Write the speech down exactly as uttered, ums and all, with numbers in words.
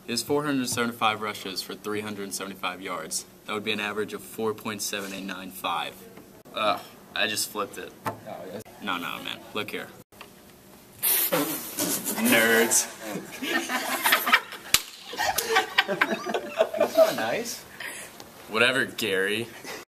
He has four hundred seventy-five rushes for three hundred seventy-five yards. That would be an average of four point seven eight nine five. Ugh, I just flipped it. Oh, yes. No, no, man. Look here. Nerds. That's not nice. Whatever, Gary.